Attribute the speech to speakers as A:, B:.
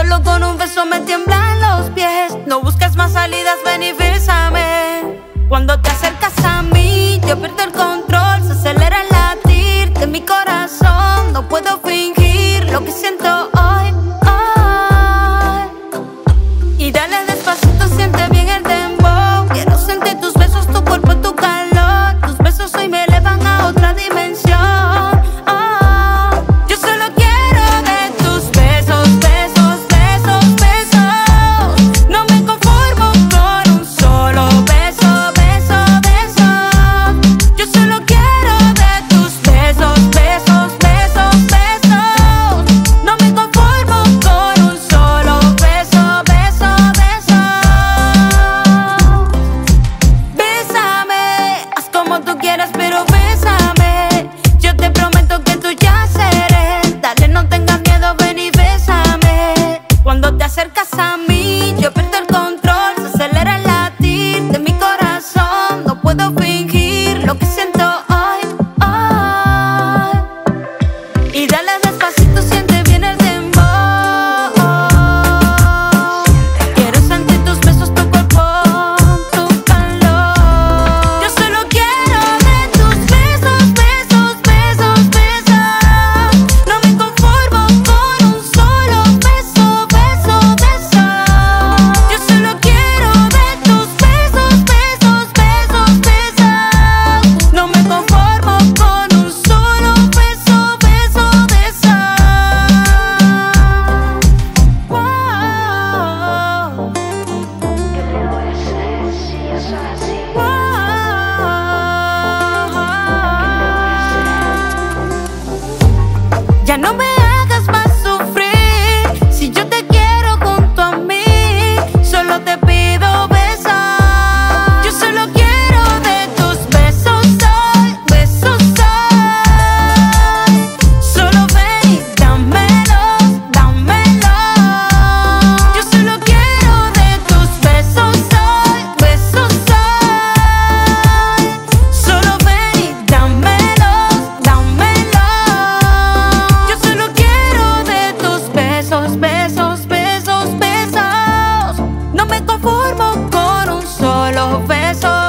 A: Solo con un beso me tiemblan los pies. No busques más salidas, ven y bésame. Cuando te acercas a mí, yo pierdo el control. Se acelera el latir de mi corazón. No puedo fingir lo que siento hoy, hoy. Y dale despacito, siente bien el dembow. Quiero sentir tus besos, tu cuerpo, tu calor. Tus besos hoy me elevan a otra dimensión. Yo solo quiero de tus besos, besos, besos, besos. No me conformo con un solo beso, beso, beso. Yo solo quiero de tus besos, besos, besos, besos. No me conformo con un solo beso, beso, beso. Bésame, haz como tú quieras, pero bésame. Yo te prometo que tú ya seré. Dale, no tengas miedo, ven y bésame. Cuando te acercas a mí, yo pierdo el control. Se acelera el latir de mi corazón. No puedo fingir lo que siento hoy, hoy. Y dale despacito, siente bien el dembow. Quiero sentir tus besos, tu cuerpo, tu calor. Yo solo quiero de tus besos, besos, besos, besos. No me conformo con un solo beso, beso, beso. Yo solo quiero de tus besos, besos, besos, besos. No me conformo con un solo beso, beso, beso. Wow. Ya no me hagas más sufrir. Si yo te quiero junto a mí, solo te pido besar. Yo solo quiero de tus besos hoy, besos hoy. Solo ven y dámelos, dámelos. Yo solo quiero de tus besos hoy, besos hoy. Solo ven y dámelos, dámelos. Yo solo quiero de tus besos, besos, besos, besos. No me conformo con un solo beso.